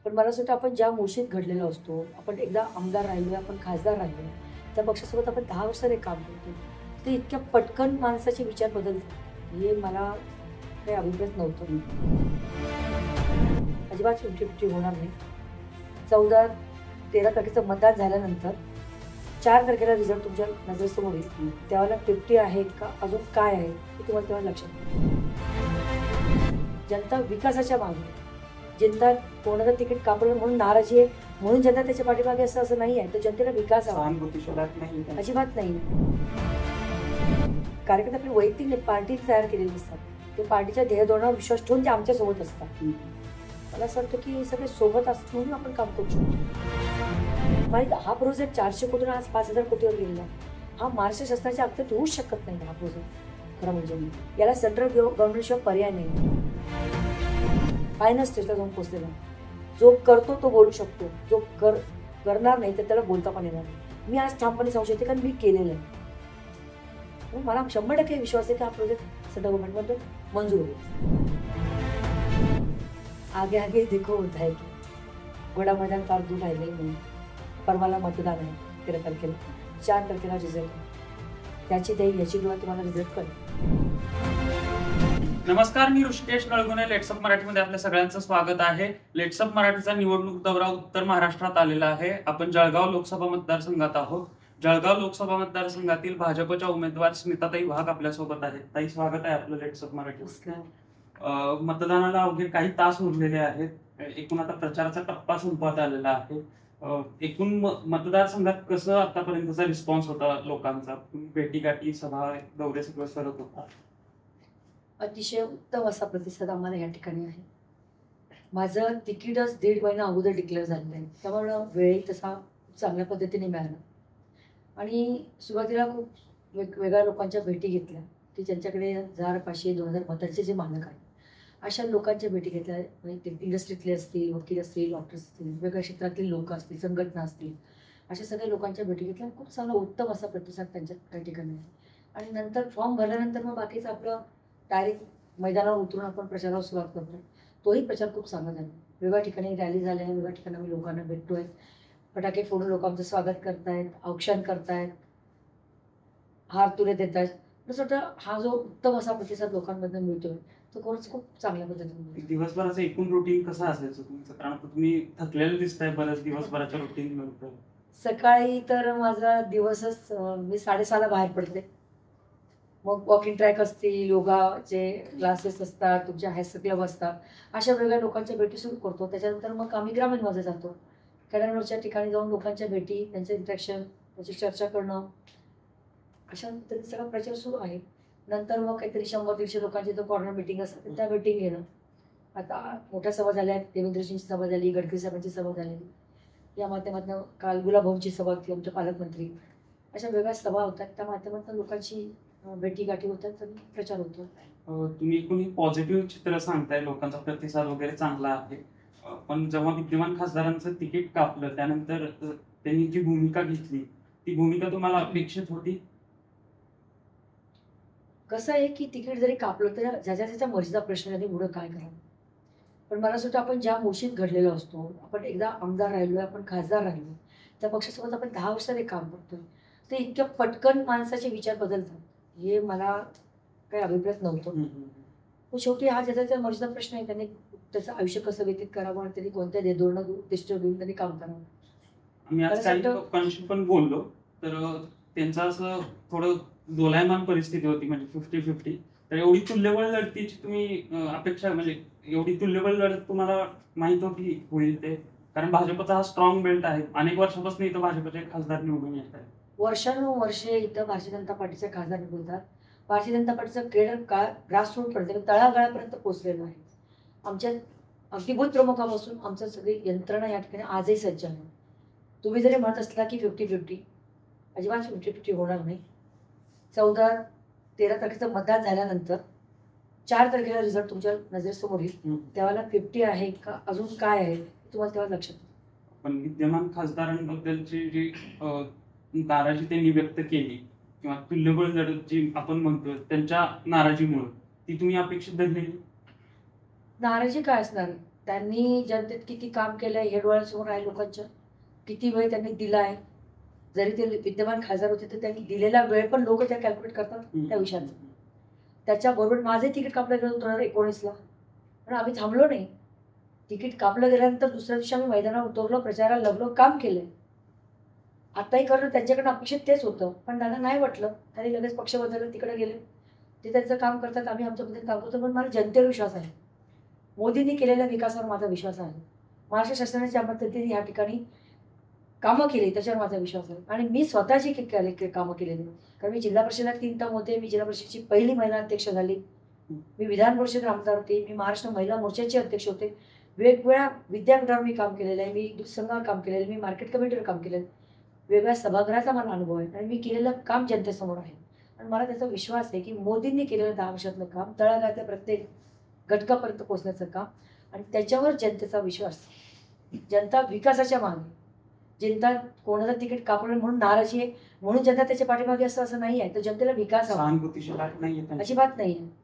पण मला असं वाटतं आपण ज्या मुळशीत घडलेलो असतो, आपण एकदा आमदार राहिलो, आपण खासदार राहिलो, त्या पक्षासोबत आपण 10 वर्ष काम करतो. ते इतक्या पटकन माणसाचे विचार बदलतात हे मला काही अभिप्रेत नव्हतं. अजिबात 50-50 होणार नाही. 14-13 तारखेचं मतदान झाल्यानंतर 4 तारखेला रिझल्ट तुमच्या नजरेसमोर येईल. त्यावेळेला 50 आहे का अजून काय आहे हे तुम्हाला तेव्हा लक्षात येईल. जनता विकासाच्या मागे, जनता कोणाला तिकीट कापलं म्हणून नाराजी आहे म्हणून जनता त्याच्या पाठीमागे असं नाही आहे. तर जनतेला विकास हवा, अजिबात नाही. कार्यकर्ते आपली वैयक्तिक पार्टी तयार केलेली असतात. ते पार्टीच्या ध्येयधोरणावर विश्वास ठेवून ते आमच्या सोबत असतात. मला असं वाटतं की हे सगळे सोबत म्हणून आपण काम करू शकतो. माहीत हा प्रोजेक्ट 400 कोटीवर आज 5000 कोटीवर गेलेला. हा महाराष्ट्र शासनाच्या अगत्यात होऊच शकत नाही. हा प्रोजेक्ट खरं म्हणजे याला सेंट्रल गव्हर्नमेंटशिवाय पर्याय नाही. फायनल स्टेजला जाऊन पोहोचलेला. जो करतो तो बोलू शकतो, जो करणार नाही तर त्याला बोलता पण येणार नाही. मी आज ठामपणे सांगू शकते कारण मी केलेलं आहे. मला 100% विश्वास आहे की हा प्रोजेक्ट सेंट्रल गव्हर्नमेंटमध्ये मंजूर होईल. आगे आगे देखो होता है की घोडा मैदान फार दूर राहिलेलं नाही. परवाला मतदान आहे 13 तारखेला. 4 तारखेला रिझल्ट. त्याची देईल याची किंवा तुम्हाला रिझल्ट कळेल. नमस्कार, मी ऋषिकेश नळगुणे. लेट्सअप मराठीमध्ये आपल्या सगळ्यांचं स्वागत आहे. लेट्सअप मराठीचा निवडणूक दौरा उत्तर महाराष्ट्रात आलेला आहे. आपण जळगाव लोकसभा मतदारसंघात आहोत. जळगाव लोकसभा मतदारसंघातील भाजपच्या उमेदवार स्मिताताई वाघ आपल्यासोबत आहेत. ताई, स्वागत आहे आपलं लेट्सअप मराठी. मतदानाला अवघे काही तास उरलेले आहेत. एकूण आता प्रचाराचा टप्पा संपत आलेला आहे. एकूण मतदारसंघात कसं आतापर्यंतचा रिस्पॉन्स होता लोकांचा? भेटीगाठी, सभा, दौरे सगळं सरत होता? अतिशय उत्तम असा प्रतिसाद आम्हाला या ठिकाणी आहे. माझं तिकीटच 1.5 महिना अगोदर डिक्लेअर झालेलं आहे. त्यामुळं वेळही तसा चांगल्या पद्धतीने मिळाला. आणि सुरुवातीला खूप वेगवेगळ्या लोकांच्या भेटी घेतल्या की ज्यांच्याकडे 1000, 500, 2000 मतांचे जे मानक आहेत अशा लोकांच्या भेटी घेतल्या. म्हणजे इंडस्ट्रीतले असतील, वकील असतील, डॉक्टर्स असतील, वेगवेगळ्या क्षेत्रातले लोक असतील, संघटना असतील, अशा सगळ्या लोकांच्या भेटी घेतल्या. खूप चांगला उत्तम असा प्रतिसाद त्यांच्या त्या ठिकाणी आहे. आणि नंतर फॉर्म भरल्यानंतर मग बाकीचं आपलं डायरेक्ट मैदानावर उतरून आपण प्रचाराला सुरुवात करतो. तोही प्रचार खूप चांगला झाला. वेगवेगळ्या ठिकाणी रॅली झाल्या, वेगवेगळ्या ठिकाणी आम्ही लोकांना भेटतोय. फटाके फोडून लोक आमचं स्वागत करतायत, औक्षण करतायत, हार तुरे देत आहेत. असं वाटतं हा जो उत्तम असा प्रतिसाद लोकांमधून मिळतोय तो खरंच खूप चांगल्या पद्धतीने. दिवसभराचं एकूण रुटीन कसं असायचं तुमचं? कारण तुम्ही थकलेलं दिसताय बरंच दिवसभराच्या रुटीन नंतर. सकाळी तर माझा दिवसच मी 6:30ला बाहेर पडते. मग वॉकिंग ट्रॅक असतील, योगाचे क्लासेस असतात, तुमच्या हास्य क्लब असतात, अशा वेगळ्या लोकांच्या भेटी सुरू करतो. त्याच्यानंतर मग आम्ही ग्रामीणमध्ये जातो. खेड्यांवरच्या ठिकाणी जाऊन लोकांच्या भेटी, त्यांचं इंटरॅक्शन, त्याची चर्चा करणं, अशा पद्धतीने सगळा प्रचार सुरू आहे. नंतर मग काहीतरी 100-150 लोकांची जो कॉर्नर मिटिंग असतात त्या मिटिंग घेणं. आता मोठ्या सभा झाल्या आहेत. देवेंद्रजींची सभा झाली, गडकरी साहेबांची सभा झालेली. या माध्यमातून काल गुलाबभाऊंची सभा होती, आमचे पालकमंत्री. अशा वेगळ्या सभा होतात. त्या माध्यमातून लोकांची भेटीगाठी होतात आणि प्रचार होतो. तुम्ही एकूण पॉझिटिव्ह चित्र सांगताय, लोकांचा प्रतिसाद वगैरे चांगला आहे. पण जेव्हा विद्यमान खासदारांचं तिकीट कापलं त्यानंतर त्यांनी जी भूमिका घेतली ती भूमिका तुम्हाला अपेक्षित होती? कसं आहे की तिकीट जरी कापलं तर ज्याच्या त्याच्या मर्जीचा प्रश्न आहे, पुढं काय करावं. पण मला असं वाटतं आपण ज्या मुळशीत घडलेलो असतो, आपण एकदा आमदार राहिलो, आपण खासदार राहिलो, त्या पक्षासोबत आपण 10 वर्ष काम करतोय. ते इतक्या पटकन माणसाचे विचार बदलतात हे मला काही अभिप्रेत नव्हतं. पण शेवटी हा ज्याचा त्याच्या मर्जीचा प्रश्न आहे. त्यांनी त्याचं आयुष्य कसं व्यतीत करावं आणि त्यांनी कोणत्या धोरण उद्दिष्ट घेऊन त्यांनी काम करावं. आम्ही आज काही लोकांशी पण बोललो तर त्यांचं असं थोडं दोलायमान परिस्थिती होती, म्हणजे 50-50. तर एवढी तुल्यबळ लढतीची तुम्ही अपेक्षा, म्हणजे एवढी तुल्यबळ लढत तुम्हाला माहित होती होईल ते? कारण भाजपचा हा स्ट्रॉंग बेल्ट आहे. अनेक वर्षापासून इथं भाजपचे खासदार निवडून येत आहेत. वर्षानुवर्षे इथं भारतीय जनता पार्टीचे खासदार निवडतात. भारतीय जनता पार्टीचं केडर ग्रासरूट पर्यंत तळागाळापर्यंत पोहोचलेलं आहे. आमच्या अगदी बूथ प्रमुखापासून आमचं सगळी यंत्रणा या ठिकाणी आजही सज्ज आहे. तुम्ही जरी म्हणत असला की 50-50, अजिबात 50-50 होणार नाही. 14-13 तारखेचं मतदान झाल्यानंतर 4 तारखेला रिझल्ट तुमच्या नजरेसमोर येईल. त्यावेळेला 50 आहे का अजून काय आहे तुम्हाला तेव्हा लक्षात येईल. पण विद्यमान खासदारांबद्दलची जी नाराजी त्यांनी व्यक्त केली किंवा तुल्यबळ लढत जी आपण म्हणतो त्यांच्या नाराजीमुळे ती तुम्ही अपेक्षित धरली? नाराजी काय असणार? त्यांनी जनतेत किती काम केलंय हे डोळ्यासमोर आहे लोकांच्या. किती वेळ त्यांनी दिला आहे. जरी ते विद्यमान खासदार होते तर त्यांनी दिलेला वेळ पण लोक त्या कॅल्क्युलेट करतात त्या विषयाचं. त्याच्याबरोबर माझे तिकीट कापलं गेलं 2019ला, पण आम्ही थांबलो नाही. तिकीट कापलं गेल्यानंतर दुसऱ्या दिवशी आम्ही मैदानावर उतरलो, प्रचाराला लागलो, काम केलंय. आताही करणं त्यांच्याकडनं अपेक्षित तेच होतं, पण त्यांना नाही वाटलं. त्यांनी लगेच पक्ष बदलले, तिकडे गेले. ते त्यांचं काम करतात, आम्ही आमच्या पद्धतीने काम करतो. पण मला जनतेवर विश्वास आहे. मोदींनी केलेल्या विकासावर माझा विश्वास आहे. महाराष्ट्र शासनाने ज्या पद्धतीने या ठिकाणी कामं केली त्याच्यावर माझा विश्वास आहे. आणि मी स्वतःची कामं केलेली. कारण मी जिल्हा परिषदेला 3 टर्म होते. मी जिल्हा परिषदेची पहिली महिला अध्यक्ष झाली. मी विधान परिषद आमदार होते. मी महाराष्ट्र महिला मोर्चाचे अध्यक्ष होते. वेगवेगळ्या विद्यापीठावर मी काम केलेलं आहे. मी दूध संघावर काम केलेलं आहे. मी मार्केट कमिटीवर काम केलेलं आहे. वेगवेगळ्या सभागृहाचा मला अनुभव आहे आणि मी केलेलं काम जनतेसमोर आहे. आणि मला त्याचा विश्वास आहे की मोदींनी केलेलं 10 वर्षातलं काम, तळागाळातल्या प्रत्येक घटकापर्यंत पोहोचण्याचं काम, आणि त्याच्यावर जनतेचा विश्वास. जनता विकासाच्या मागे. जनता कोणाचं तिकीट कापलं म्हणून नाराजी आहे, म्हणून जनता त्याच्या पाठीमागे असं नाही आहे. तर जनतेला विकास हवा, अजिबात नाही आहे.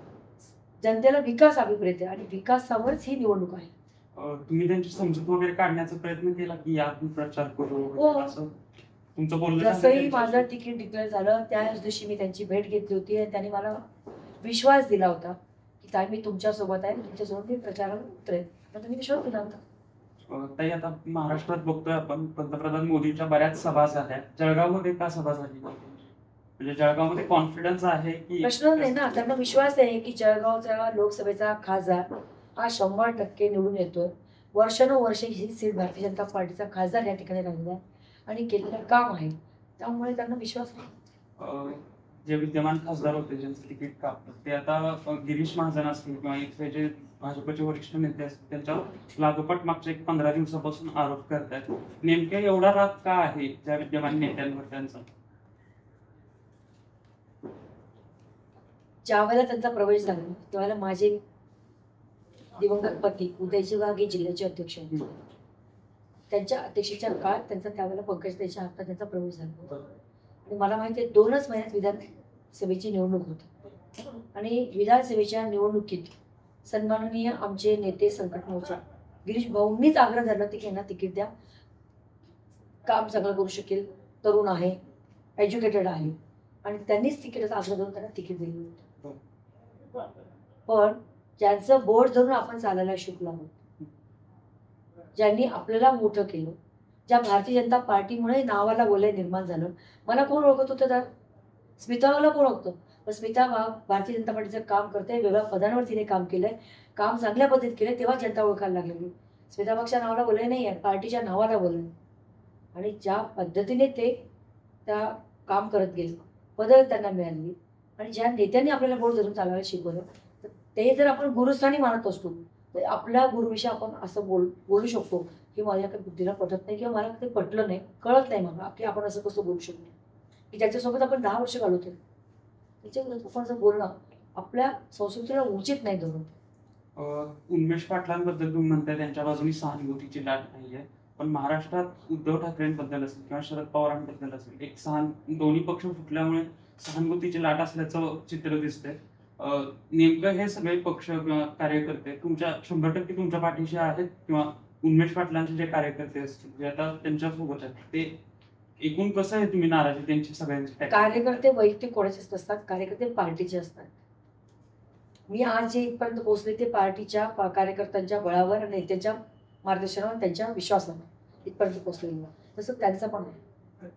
जनतेला विकास अभिप्रेत आहे आणि विकासावरच ही निवडणूक आहे. तुम्ही त्यांची समजूत वगैरे काढण्याचा प्रयत्न केला की या प्रचार करू असं तुमचं बोलणं? जसंही माझं तिकीट डिक्लेअर झालं त्याच दिवशी मी त्यांची भेट घेतली होती आणि त्यांनी मला विश्वास दिला होता की ताई मी तुमच्यासोबत आहे, तुमच्यासोबत मी प्रचाराला उतरेन. तर तुम्ही विश्वास दिला होता. ताई, आता महाराष्ट्रात बघतोय आपण पंतप्रधान मोदींच्या बऱ्याच सभा झाल्या. जळगावमध्ये का सभा झाली? म्हणजे जळगावमध्ये कॉन्फिडन्स आहे की? प्रश्न नाही ना, त्यांना विश्वास आहे की जळगावचा लोकसभेचा खासदार हा 100% निवडून येतोय. वर्षानुवर्षे ही सीट भारतीय जनता पार्टीचा खासदार या ठिकाणी राहिला आणि केलेलं काम आहे. त्यामुळे त्यांना विश्वास आहे. जे विद्यमान खासदार होते ज्यांचं तिकीट कापलं ते आता गिरीश महाजन असतील किंवा इथले जे भाजपचे वरिष्ठ नेते असतील त्यांच्यावर लागोपाठ मागच्या 15 दिवसापासून आरोप करतायत. नेमक्या एवढा राग का आहे त्या विद्यमान नेत्यांवर त्यांचा? ज्यावेळेला त्यांचा प्रवेश झाला त्यावेळेला माझे दिवंगत पती उदयजी वाघ हे जिल्ह्याचे अध्यक्ष होते. त्यांच्या अध्यक्षतेच्या काळात त्यांचा त्यावेळेला पंकजताईच्या हातात त्यांचा प्रवेश झाला. आणि मला माहिती आहे 2च महिन्यात विधानसभेची निवडणूक होती आणि विधानसभेच्या निवडणुकीत सन्माननीय आमचे नेते संकट मोर्चा गिरीश भाऊंनीच आग्रह धरला की यांना तिकीट द्या, काम चांगलं करू शकेल, तरुण आहे, एज्युकेटेड आहे, आणि त्यांनीच तिकीटाचा आग्रह धरून त्यांना तिकीट दिलं होतं. पण ज्यांचं बोर्ड धरून आपण चालायला शिकलो आहोत, ज्यांनी आपल्याला मोठं केलं, ज्या भारतीय जनता पार्टीमुळे नावाला वलय निर्माण झालं. मला कोण ओळखत होतं तर स्मिताला कोण ओळखतो? पण स्मिता वाघ भारतीय जनता पार्टीचं काम करते, वेगळ्या पदांवर तिने काम केलंय, काम चांगल्या पद्धतीत केलंय, तेव्हा जनता ओळखायला लागलेली. स्मिता वाघच्या नावाला वलय नाही आहे, पार्टीच्या नावाला वलय. आणि ज्या पद्धतीने ते त्या काम करत गेले, पदं त्यांना मिळाली, आणि ज्या नेत्यांनी आपल्याला बोर्ड धरून चालायला शिकवलं, तर ते जर आपण गुरुस्थानी मानत असतो तर आपल्या गुरुविषयी आपण असं बोलू शकतो की माझ्या काही बुद्धीला पटत नाही किंवा मला ते पटलं नाही, कळत नाही मला की आपण असं कसं बोलू शकतो, की ज्याच्यासोबत आपण 10 वर्ष घालवतो त्याच्याबद्दल आपण असं बोलणं आपल्या संस्कृतीला उचित नाही धरून. उन्मेष पाटलांबद्दल तुम्ही म्हणताय त्यांच्या बाजूनी सहानुभूतीची लाट नाहीये, पण महाराष्ट्रात उद्धव ठाकरेंबद्दल असेल किंवा शरद पवारांबद्दल असेल एक दोन्ही पक्ष फुटल्यामुळे सहानुभूतीची लाट असल्याचं चित्र दिसतंय. नेमकं हे सगळे पक्ष किंवा कार्यकर्ते 100% तुमच्या पाठीशी आहेत किंवा उन्मेष पाटलांचे जे कार्यकर्ते असतील जे आता त्यांच्यासोबत आहेत ते एकूण कसं आहे तुम्ही नाराजी त्यांची सगळ्यांची? कार्यकर्ते वैयक्तिक कोणाचेच नसतात, कार्यकर्ते पार्टीचे असतात. मी आज जे इथपर्यंत पोहोचले ते पार्टीच्या कार्यकर्त्यांच्या बळावर आणि नेत्यांच्या मार्गदर्शनावर त्यांच्या विश्वासावर इथपर्यंत पोहोचलेलं. तसं त्यांचं पण आहे.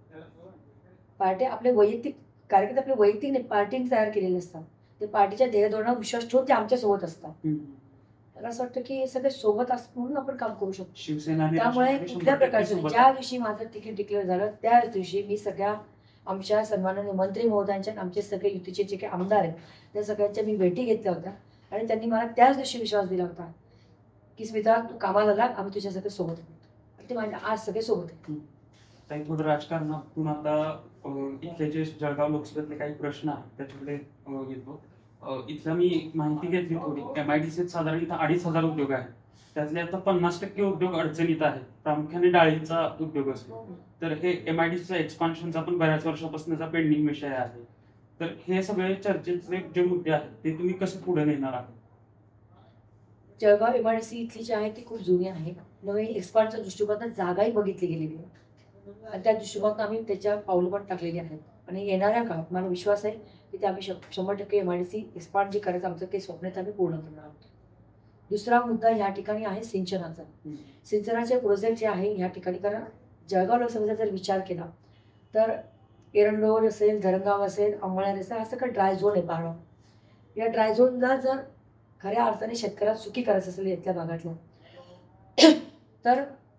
पार्टी आपले वैयक्तिक कार्यकर्ते आपले वैयक्तिक नाही पार्टीने तयार केलेले असतात. ते पार्टीच्या ध्येयधोरणावर विश्वास ठेवून ते आमच्या सोबत असतात. मला असं वाटतं की हे सगळे सोबत असतात म्हणून आपण काम करू शकतो. शिवसेना त्यामुळे कुठल्या प्रकारचं ज्या दिवशी माझं तिकीट डिक्लेअर झालं त्याच दिवशी मी सगळ्या आमच्या सन्माननीय मंत्री महोदयांच्या आमचे सगळे युतीचे जे काही आमदार आहेत त्या सगळ्यांच्या मी भेटी घेतल्या होत्या आणि त्यांनी मला त्याच दिवशी विश्वास दिला होता की स्मिता तू कामाला लाग, आम्ही तुझ्या सगळे सोबत आहोत. ते माझ्या आज सगळे सोबत आहेत. थोडं राजकारणातून आता इथले जे जळगाव लोकसभेतले काही प्रश्न आहेत त्याच्याकडे येतो. इथला मी माहिती घेतली थोडी. MIDCत साधारण इथं 2,500 उद्योग आहेत. त्यातले आता 50% उद्योग अडचणीत आहेत, प्रामुख्याने डाळीचा उद्योग असतो. तर हे MIDCचा एक्सपान्शनचा पण बऱ्याच वर्षापासूनचा पेंडिंग विषय आहे. तर हे सगळे चर्चेचे जे मुद्दे आहेत ते तुम्ही कसे पुढे नेणार आहात? जळगाव MIDC इथली जी आहे ती खूप जुनी आहे. नवीन एक्सपांडच्या दृष्टिकोनातून जागाही बघितली गेलेली आहे आणि त्या दृष्टिकोनातून आम्ही त्याच्या पावलं पण टाकलेली आहेत आणि येणाऱ्या काळात मला विश्वास आहे की ते आम्ही 100% MIDC एक्सपांड जे करायचं आमचं काही स्वप्न आहे ते आम्ही पूर्ण करणार आहोत. दुसरा मुद्दा या ठिकाणी आहे सिंचनाचा. सिंचनाचे प्रोजेक्ट जे आहे या ठिकाणी, कारण जळगाव लोकसभेचा जर विचार केला तर एरंडोल असेल, धरणगाव असेल, अंमळनेर असेल, असं काही ड्राय झोन आहे 12. या ड्राय झोनला जर खऱ्या अर्थाने शेतकऱ्याला सुखी करायचं असेल इथल्या भागातल्या तर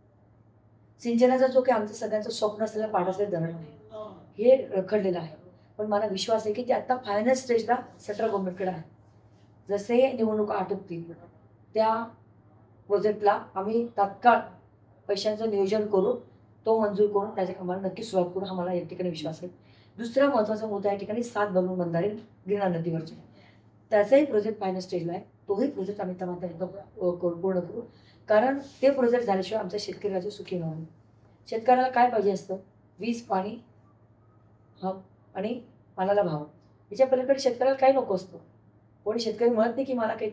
सिंचनाचा जो काही आमचं सगळ्यांचं स्वप्न असलेलं पाटाचं धरण आहे हे रखडलेलं आहे. पण मला विश्वास आहे की ते आता फायनल स्टेजला सेंट्रल गव्हर्नमेंटकडे आहे. जसे निवडणुका आटोपतील त्या प्रोजेक्टला आम्ही तात्काळ पैशांचं नियोजन करून तो मंजूर करून त्याच्या कामाला नक्की सुरुवात करू, हा मला या ठिकाणी विश्वास आहे. दुसरा महत्त्वाचा मुद्दा या ठिकाणी 7 बलून बंधारे गिरणा नदीवरचे, त्याचाही प्रोजेक्ट फायनल स्टेजला आहे. तोही प्रोजेक्ट आम्ही पूर्ण करू, कारण ते प्रोजेक्ट झाल्याशिवाय आमच्या शेतकरी राज्य सुखी होणार नाही. शेतकऱ्याला काय पाहिजे असतं? वीज, पाणी, हब आणि मालाला भाव. याच्या पलीकडे शेतकऱ्याला काही नको असतं. कोणी शेतकरी म्हणत नाही की मला काही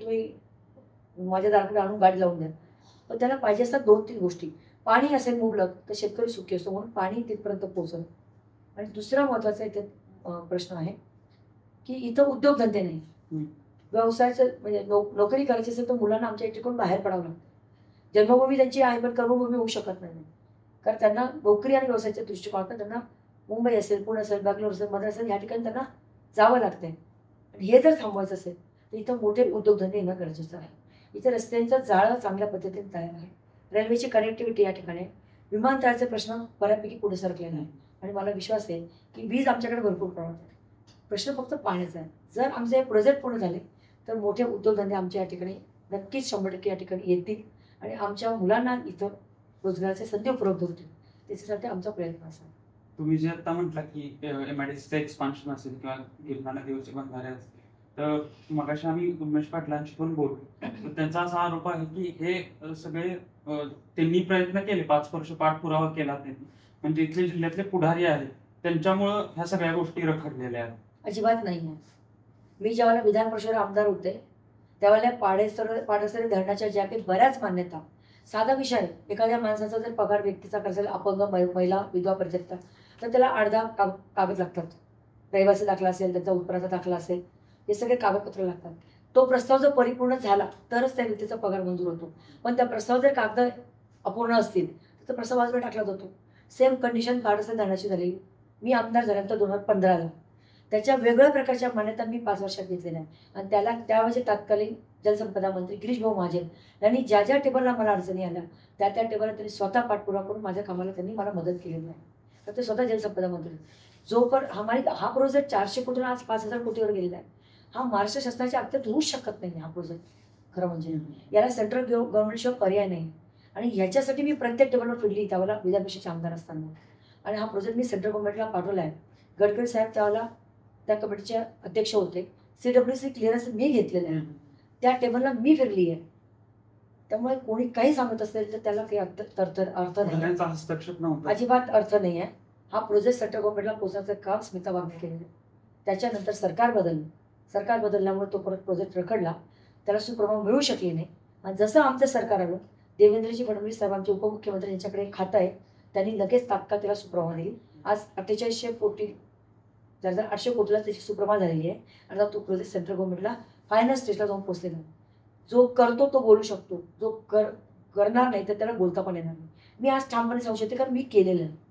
तुम्ही माझ्या दाराकडे आणून गाडी लावून द्या, पण त्याला पाहिजे असतात 2-3 गोष्टी. पाणी असेल मुबलक तर शेतकरी सुखी असतो, म्हणून पाणी तिथपर्यंत पोहोचलं. आणि दुसरा महत्त्वाचा इथे प्रश्न आहे की इथं उद्योगधंदे नाही. व्यवसायाचं म्हणजे नोकरी करायची असेल तर मुलांना आमच्या इकडून बाहेर पडावं लागतं. जन्मभूमी त्यांची आहे पण कर्मभूमी होऊ शकत नाही, कारण त्यांना नोकरी आणि व्यवसायाच्या दृष्टिकोनातून त्यांना मुंबई असेल, पुणे असेल, बंगलोर असेल, मद्रास असेल, या ठिकाणी त्यांना जावं लागतंय. आणि हे जर थांबवायचं असेल तर इथं मोठे उद्योगधंदे येणं गरजेचं आहे. इथे रस्त्यांचं जाळं चांगल्या पद्धतीने तयार आहे, रेल्वेची कनेक्टिव्हिटी या ठिकाणी आहे, विमानतळाचे प्रश्न बऱ्यापैकी पुढे सरकलेला आहे आणि मला विश्वास आहे की वीज आमच्याकडे भरपूर प्रमाणात आहे. प्रश्न फक्त पाण्याचा आहे. जर आमचे हे प्रोजेक्ट पूर्ण झाले तर मोठे उद्योगधंदे आमच्या या ठिकाणी नक्कीच 100% या ठिकाणी येतील आणि आमच्या मुलांना इथं रोजगाराचे संधी उपलब्ध होतील. त्याच्यासाठी आमचा प्रयत्न असेल. तुम्ही जे आता म्हटला की MIDCचं एक्सपान्शन असेल किंवा गिरणा नदीवरचे बंधारे असतील, तर मगाशी आम्ही उमेश पाटलांशी पण बोललो, तर त्यांचा असा आरोप आहे की हे सगळे त्यांनी प्रयत्न केले, 5 वर्ष पाठपुरावा केला त्यांनी, म्हणजे इथले जिल्ह्यातले पुढारी आहेत त्यांच्यामुळं ह्या सगळ्या गोष्टी रखडलेल्या आहेत. अजिबात नाही आहे. मी ज्यावेळेला विधान परिषद आमदार होते त्यावेळेला पाडसरे धरणाच्या ज्या काही बऱ्याच मान्यता, साधा विषय आहे, एखाद्या माणसाचा जर पगार व्यक्तीचा असेल, अपंग, महिला, विधवा, परित्यक्ता, तर त्याला 8-10 कागद लागतात. रहिवासी दाखला असेल, त्यांचा उत्पन्नाचा दाखला असेल, हे सगळे कागदपत्र लागतात. तो प्रस्ताव जर परिपूर्ण झाला तरच त्या व्यक्तीचा पगार मंजूर होतो. पण त्या प्रस्ताव जर कागद अपूर्ण असतील तर प्रस्ताव बाजूला टाकला जातो. सेम कंडिशन पाडसरे धरणाची झालेली. मी आमदार झाल्यानंतर 2015ला त्याच्या वेगळ्या प्रकारच्या मान्यता मी 5 वर्षात घेतलेल्या आहे आणि त्याला त्यावेळेचे तत्कालीन जलसंपदा मंत्री गिरीश भाऊ महाजन यांनी ज्या टेबलला मला अडचणी आल्या त्या टेबलला त्यांनी स्वतः पाठपुरावा करून माझ्या कामाला त्यांनी मला मदत केलेली आहे. तर ते स्वतः जलसंपदा मंत्री. हा प्रोजेक्ट 400 कोटीवर आज 5,000 कोटीवर गेलेला आहे. हा महाराष्ट्र शासनाच्या अत्यंत होऊच शकत नाही हा प्रोजेक्ट. खरं म्हणजे याला सेंट्रल गव्हर्नमेंटशिवाय पर्याय नाही आणि ह्याच्यासाठी मी प्रत्येक टेबलवर फिरली त्यावेळेला विधान परिषदेचे आमदार असताना. आणि हा प्रोजेक्ट मी सेंट्रल गव्हर्नमेंटला पाठवला आहे. गडकरी साहेब त्यावेळेला त्या कमिटीचे अध्यक्ष होते. CWC क्लिअरन्स मी घेतलेलं आहे, त्या टेबलला मी फिरली आहे. त्यामुळे कोणी काही सांगत असेल तर त्याला काही अर्थ नाही, हस्तक्षेप नव्हता, अजिबात अर्थ नाही आहे. हा प्रोजेक्ट सेंट्रल गव्हर्नमेंटला पोहोचण्याचं काम स्मिता वाघने केलेलं आहे. त्याच्यानंतर सरकार बदललं. सरकार बदलल्यामुळे तो परत प्रोजेक्ट रखडला, त्याला सुप्रभाव मिळू शकली नाही. आणि जसं आमचं सरकार आलं, देवेंद्रजी फडणवीस साहेब आमचे उपमुख्यमंत्री यांच्याकडे खातं आहे, त्यांनी लगेच तात्काळ त्याला सुप्रभाव दिली. आज 4800 कोटी 4,800 कोटीला त्याची सुप्रभा झालेली आहे आणि आता तो प्रोजेक्ट सेंट्रल गव्हर्नमेंटला फायनल स्टेजला जाऊन पोहोचलेला आहे. जो करतो तो बोलू शकतो, जो करणार नाही तर त्याला बोलता पण येणार नाही. मी आज ठामपणे सांगू शकते कारण मी केलेलं आहे.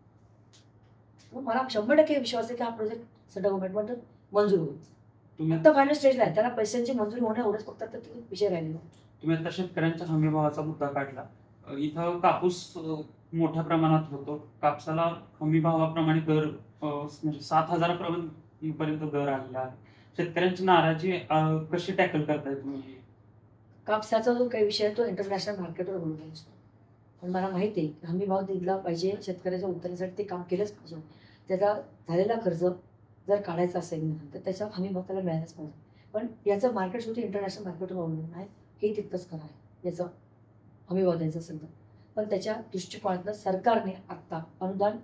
मला 100% विश्वास आहे की हा प्रोजेक्ट सेंट्रल गव्हर्नमेंटमध्ये मंजूर होईल. आता फायनल स्टेजला आहे, त्याला पैशांची मंजुरी होणं एवढंच फक्त विषय राहिलेला. तुम्ही आता शेतकऱ्यांच्या हमीभावाचा मुद्दा काढला. इथं कापूस मोठ्या प्रमाणात होतो. कापसाला हमीभावाप्रमाणे दर म्हणजे 7,000 पर्यंत दर आलेला आहे. शेतकऱ्यांची नाराजी कशी टॅकल करताय तुम्ही? कापसाचा जो काही विषय आहे तो इंटरनॅशनल मार्केटवर बोलला असतो, पण मला माहिती आहे हमी भाव दिला पाहिजे. शेतकऱ्याच्या उत्पन्नासाठी ते काम केलंच पाहिजे. त्याचा झालेला खर्च जर काढायचा असेल तर त्याचा हमी भाव त्याला मिळायलाच पाहिजे. पण याचं मार्केट शेवटी इंटरनॅशनल मार्केटवर अवलंबून आहे, हे तितकंच खरं आहे. याचा हमी भाव द्यायचा असेल तर पण त्याच्या दृष्टिकोनातनं सरकारने आत्ता अनुदान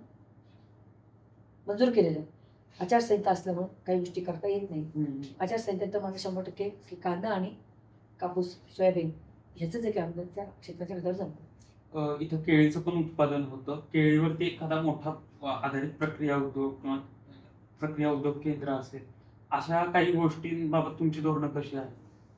मंजूर केलेलं आहे. आचारसंहिता असल्यामुळे काही गोष्टी करता येत नाही. आचारसंहितेत तर माझं 100% की कांदा आणि कापूस, सोयाबीन ह्याचंच एक आमदार त्या क्षेत्राच्या आधार झालं. इथं केळीचं पण उत्पादन होतं. केळीवरती एखादा मोठा आधारित प्रक्रिया उद्योग किंवा प्रक्रिया उद्योग केंद्र असेल, अशा काही गोष्टींबाबत तुमची धोरणं कशी आहेत?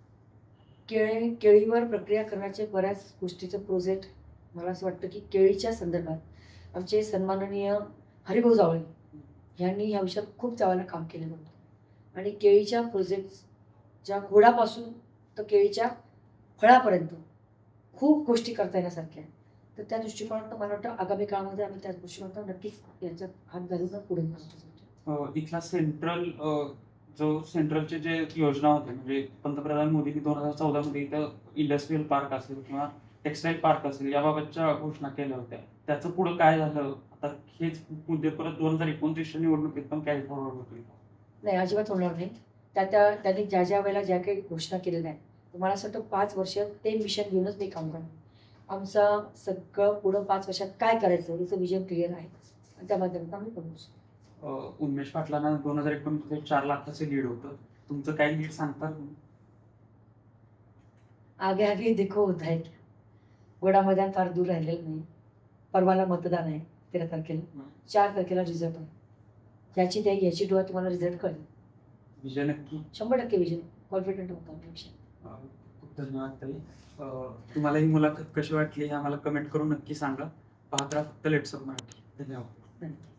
केळीवर प्रक्रिया करण्याचे बऱ्याच गोष्टीचं प्रोजेक्ट मला असं वाटतं की केळीच्या संदर्भात आमचे सन्माननीय हरिभाऊ जावळे यांनी ह्या विषयात खूप चांगलं काम केलेलं होतं. आणि केळीच्या प्रोजेक्टच्या खोडापासून तर केळीच्या फळापर्यंत खूप गोष्टी करता येण्यासारख्या आहेत. तर त्या दृष्टिकोनातून मला वाटतं आगामी काळामध्ये आम्ही त्या दृष्टिकोनातून नक्कीच याच्यात हात घालून पुढे जाऊ. इथला सेंट्रलचे जे योजना होते, म्हणजे पंतप्रधान मोदींनी 2014 मध्ये इथं इंडस्ट्रियल पार्क असेल किंवा टेक्सटाईल पार्क असेल याबाबतच्या घोषणा केल्या होत्या. त्याचं पुढं काय झालं? आता हेच मुद्दे परत 2029च्या निवडणुकीत पण कॅरी फॉरवर्ड होतील? नाही, अजिबात होणार नाही. त्यांनी ज्या वेळेला ज्या काही घोषणा केलेल्या आहेत, मला असं वाटतं 5 वर्ष ते मिशन घेऊनच मी काम करणार. आमचं सगळं पुढं 5 वर्षात काय करायचं याचं विजन क्लिअर आहे आणि त्या माध्यमातून आम्ही करू. उन्मेष पाटलांना 2019 4 लाखाचं लीड होतं. तुमचं काय लीड सांगता तुम्ही? आगे आगे देखो होत आहे. घोडा मैदान फार दूर राहिलेलं नाही. परवाला मतदान आहे 13 तारखेला. 4 तारखेला रिझल्ट आहे. याची डोळा तुम्हाला रिझल्ट कळेल. विजय नक्की 100% विजय कॉन्फिडंट होता आमच्या. खूप धन्यवाद ताई. तुम्हाला ही मुलाखत कशी वाटली हे आम्हाला कमेंट करून नक्की सांगा. पाहत राहा फक्त लेट्सअप मराठी. धन्यवाद.